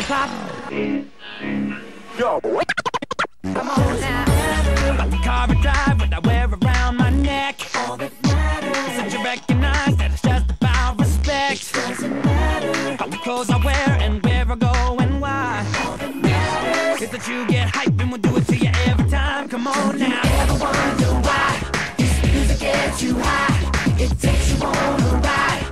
pop. Yo. Come on now. Like the car I drive, what I wear around my neck. All that matters is that you recognize that it's just about respect. It doesn't matter how the clothes I wear and where I go and why. All that matters is that you get hype and we'll do it to you every time. Come on now. You ever wonder why this music gets you high? It takes you on a ride.